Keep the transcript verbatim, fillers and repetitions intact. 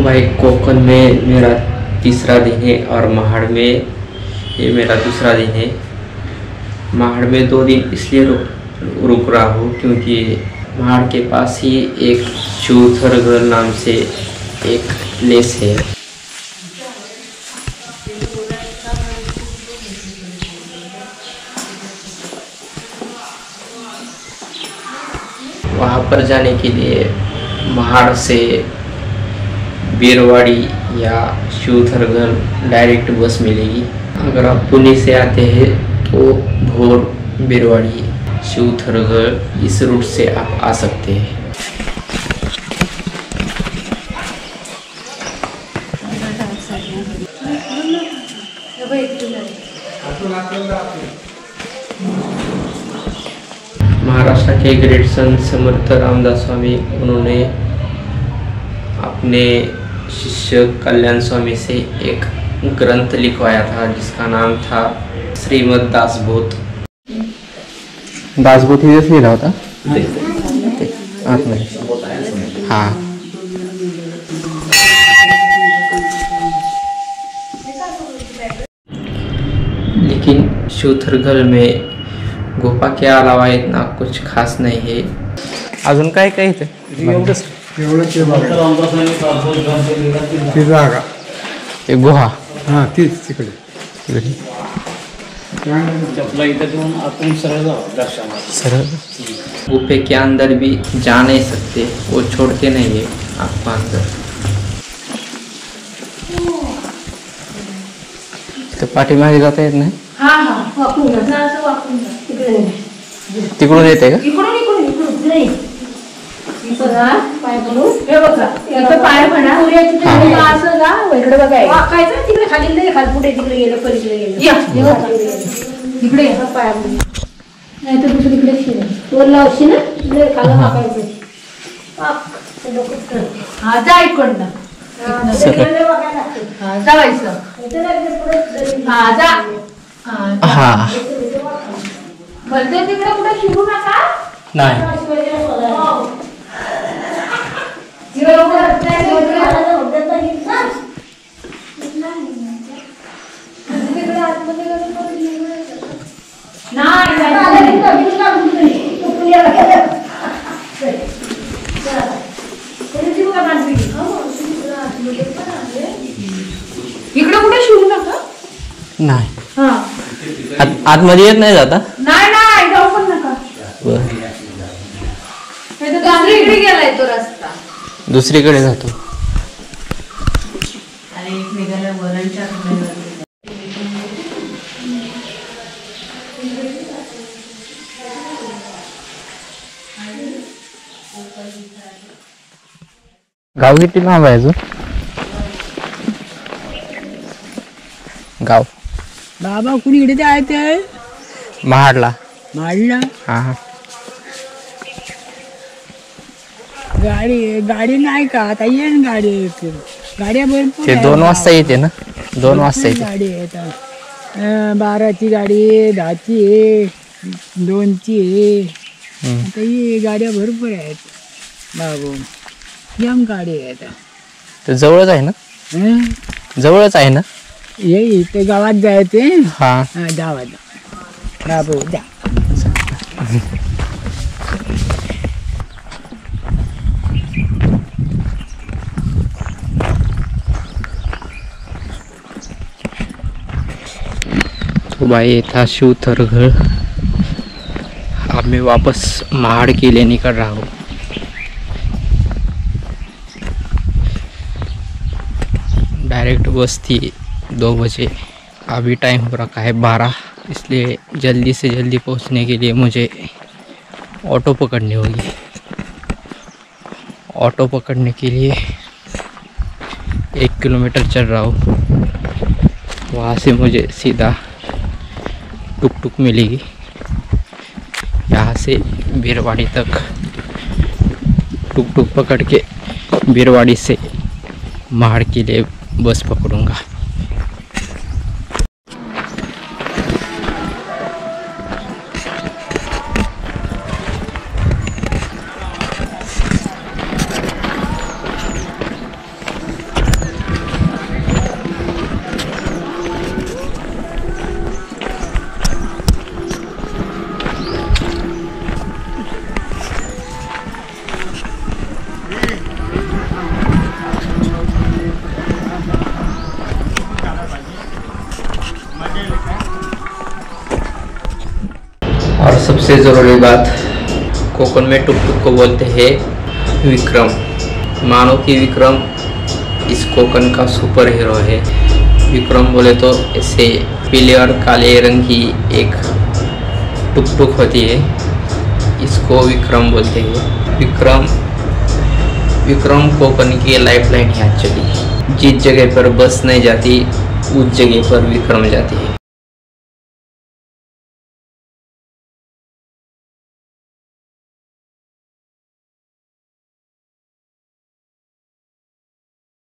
भाई कोकण में मेरा तीसरा दिन है और महाड़ में ये मेरा दूसरा दिन है। महाड़ में दो दिन इसलिए रुक रुक रहा हूँ क्योंकि महाड़ के पास ही एक शिवथरघळ नाम से एक प्लेस है। वहाँ पर जाने के लिए महाड़ से बीरवाड़ी या शिवथरघळ डायरेक्ट बस मिलेगी। अगर आप पुणे से आते हैं तो भोर बीरवाड़ी शिवथरघळ इस रूट से आप आ सकते हैं। महाराष्ट्र के ग्रेट संत समर्थ रामदास स्वामी उन्होंने अपने शिष्य कल्याण स्वामी से एक ग्रंथ लिखवाया था जिसका नाम था श्रीमत दासबोध। दासबोध ही लिहिला होता हाँ। लेकिन शिवथरघळ में गुफा के अलावा इतना कुछ खास नहीं है। अजून काय काय इथे ते गुहा हाँ तीच तिकडे सरळ गुफे के अंदर भी जा नहीं सकते, वो छोड़ते नहीं है आपको अंदर। तर पाठीमागे जाता येत नाही। हाँ हाँ वापरून जा असं वापरून जा तिकडे तिकडून येते का? इकडून इकडून इकडून नाही इकडं जा पाय पडून हे बघा इकडे पाय म्हणा सूर्याची तिकडे असं जा इकडे बघा वाकायचं तिकडे खाली नाही खाली पुढे तिकडे गेलं पलीकडे गेलं या इकडे या पाय पडून नाही तर दुसरीकडे शिरा वर लावशी ना इकडे खाली वाकायचं पाक ते डोकं हा जा इकडनं हा जायचं हा जा हा भलते तिकडे कुठे शिरू नका नाही इकडे कुठे शिरू नका नाही हा आतमध्ये येत नाही जाता नाही नाही जाऊ पण नका दुसरीकडे गेलाय तो रस्ता दुसरीकडे जातो। आणि एक निघाला वरणच्या गाव किती लांब आहे अजून? गाव बाबा कुणीकडे जायचंय? महाडला माडला हा हा गाडी गाडी नाही का आता येईन गाडी गाड्या भरपूर ते दोन वाजता येते ना दोन वाजता येते गाडी येतात बाराची गाडी दहाची आहे दोनची आहे आता ये गाड्या भरपूर आहेत बाबू यम गाडी येतात तर जवळच आहे ना जवळच आहे ना ये इथे गावात जायचे हा गावात बाबू जा तो भाई ये था शिवथरघळ। अब मैं वापस महाड़ के लिए निकल रहा हूँ। डायरेक्ट बस थी दो बजे, अभी टाइम हो रखा है बारह, इसलिए जल्दी से जल्दी पहुँचने के लिए मुझे ऑटो पकड़नी होगी। ऑटो पकड़ने के लिए एक किलोमीटर चल रहा हूँ, वहाँ से मुझे सीधा टुक टुक मिलेगी। यहाँ से बीरवाड़ी तक टुक टुक पकड़ के बीरवाड़ी से महाड़ के लिए बस पकड़ूंगा। सबसे ज़रूरी बात, कोकण में टुक टुक को बोलते हैं विक्रम। मानो कि विक्रम इस कोकण का सुपर हीरो है। विक्रम बोले तो ऐसे पीले और काले रंग की एक टुक टुक होती है, इसको विक्रम बोलते हैं। विक्रम विक्रम कोकण की लाइफलाइन है एक्चुअली। जिस जगह पर बस नहीं जाती उस जगह पर विक्रम जाती है।